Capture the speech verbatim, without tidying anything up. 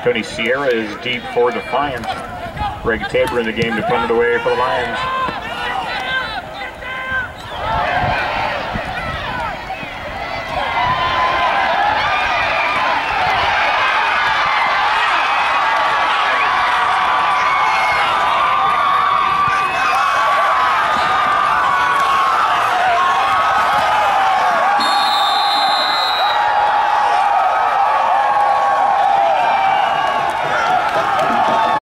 Tony Sierra is deep for Defiance. Greg Tabor in the game to punt it away for the Lions.